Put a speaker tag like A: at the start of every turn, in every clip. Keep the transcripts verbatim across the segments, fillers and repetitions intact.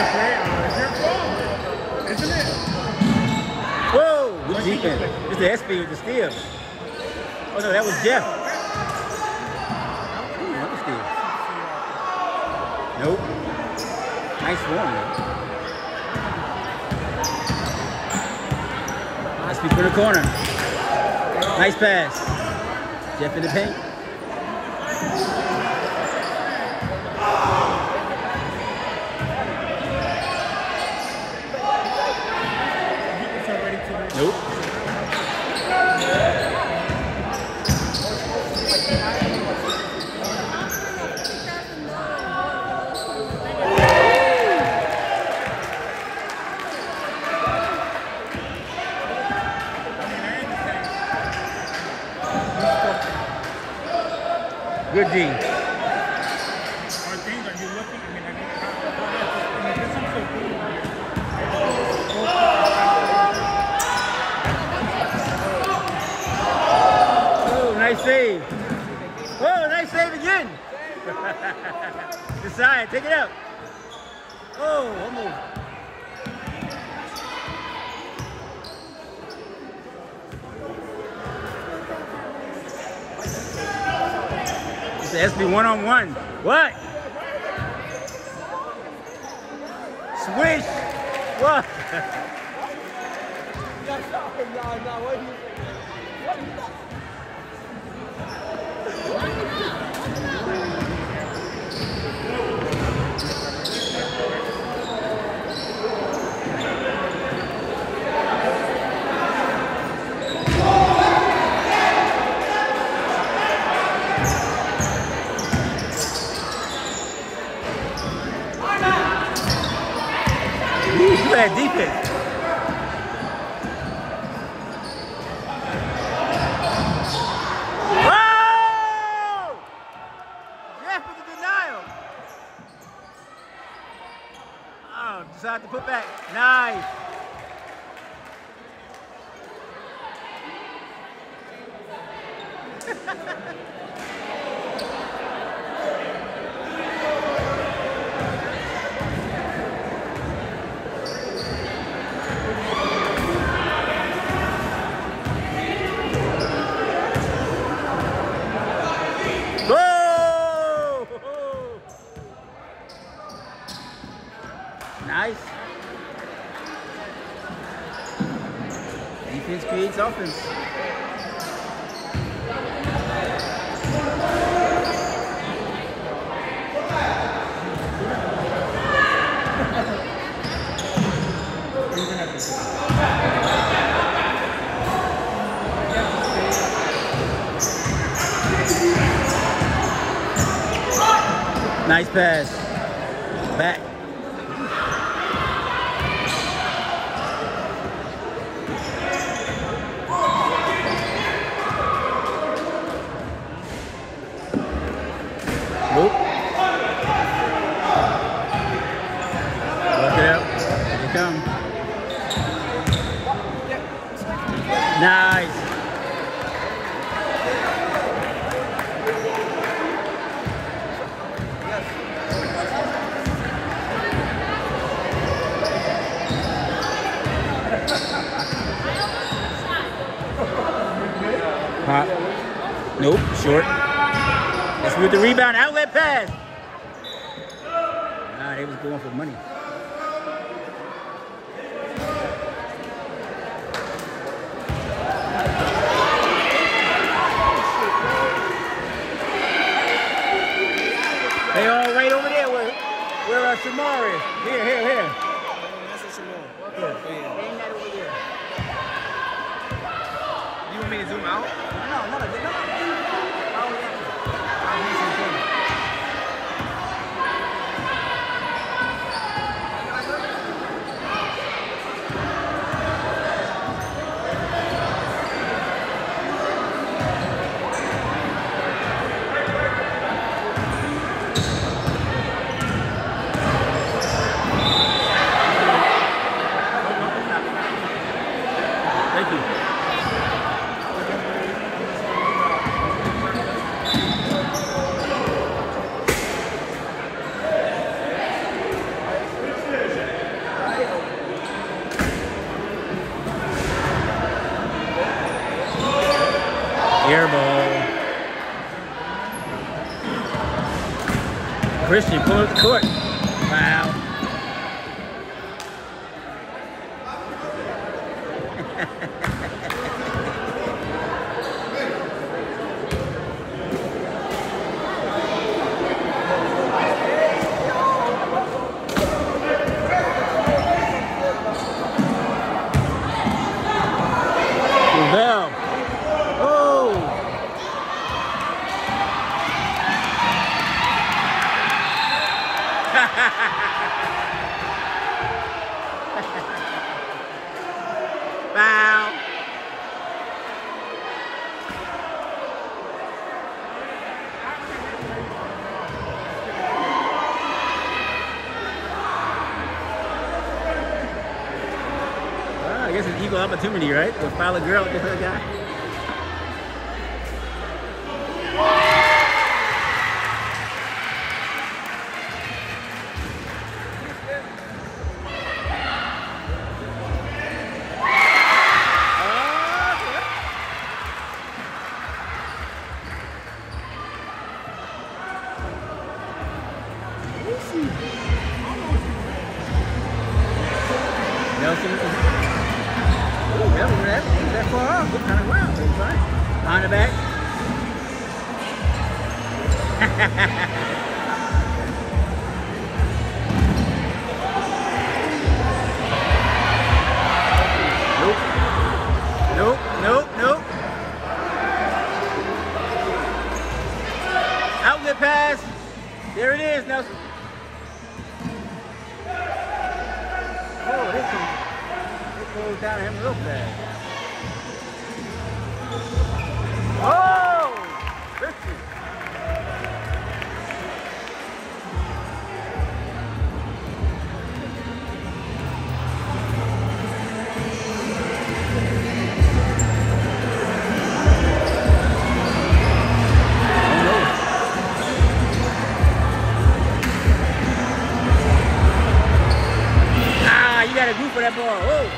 A: Isn't it?
B: Whoa! Good defense. It's the S P with the steal. Oh no, that was Jeff. Ooh, another steal. Nope. Nice one, though. Nice speed for the corner. Nice pass. Jeff in the paint. Nope. Good D.
A: Are things, are you looking? I mean, I mean, this is so cool.
B: Oh, nice save. Oh, nice save again. Decide, take it out. Oh, almost. It's the S B one on one. What? Swish. What? Look at that defense. Oh! Jeff with the denial. Oh, decided to put back. Nice. Nice. Defense creates offense. Nice pass. Back. Nope. Look out. Here they come. Nice. Pop. Nope. Short. Let's move the rebound. Outlet pass. Nah, they was going for money. They all right over there where, where uh, Shamar is. Here, here, here.
C: That's a Shamar.
B: Here. They ain't that over there.
C: You want me to zoom out?
B: No, no, no, no. Christian pulling up the court. Wow. Foul. Well, I guess it's equal opportunity, right? To foul a girl with the guy. Nelson. Ooh, that was that, that far off. What kind of wow? That's fine. Behind the back. Nope. Nope. Nope. Nope. Outlet pass. There it is, Nelson. Oh, this one. It goes down to him real fast. Oh! Christian. You got a group for that ball. Whoa.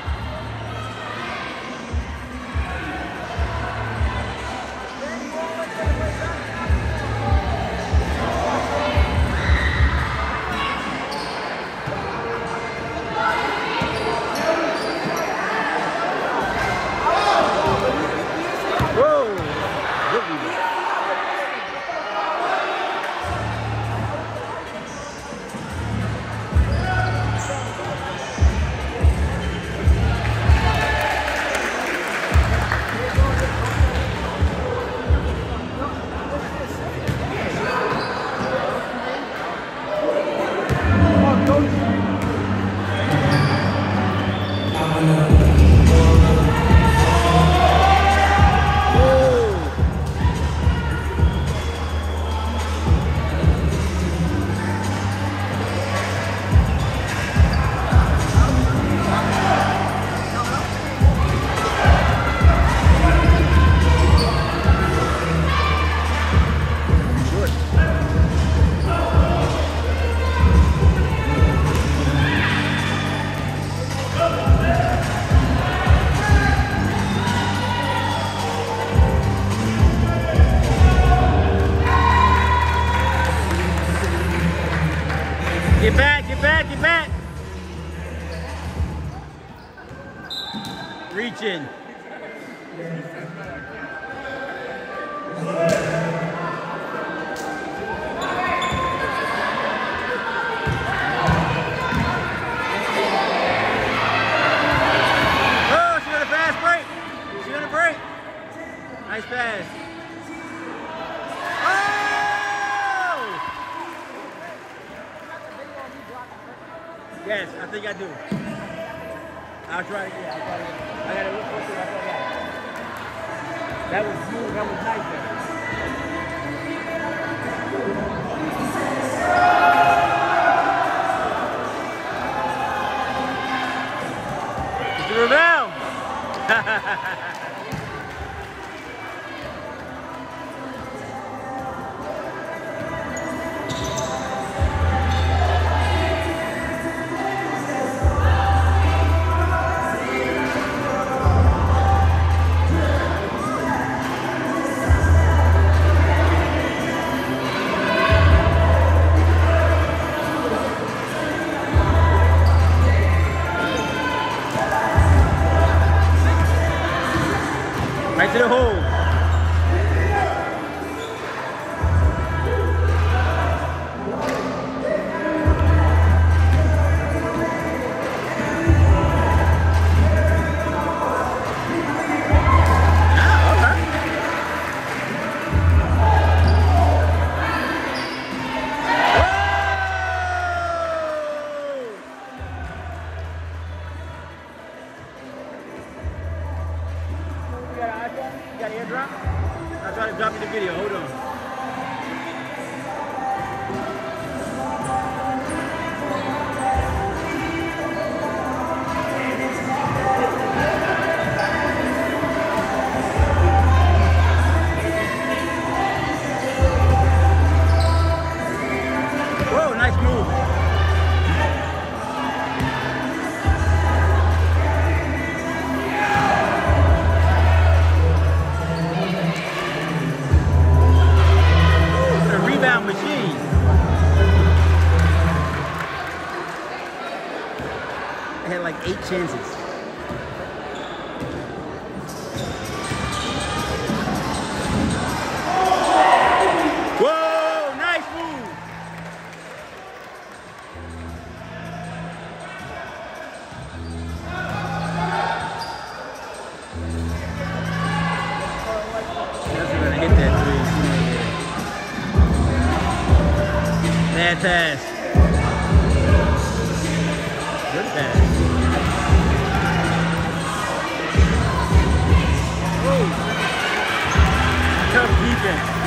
B: Get back, get back, get back. Reaching. Oh, she got a fast break. She got a break. Nice pass. Yes, I think I do. I'll try it again. I'll try it again. I got to look for it. I got it. That was smooth. That was nice there. It's the rebound. Whoa, nice move. A rebound machine. I had like eight chances. Whoa, nice move. That's gonna hit that three. Bad pass. Good pass. Whoa. Tough defense.